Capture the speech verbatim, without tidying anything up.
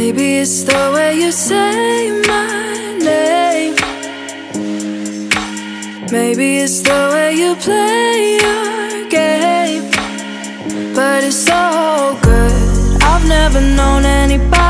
Maybe it's the way you say my name. Maybe it's the way you play your game. But it's so good, I've never known anybody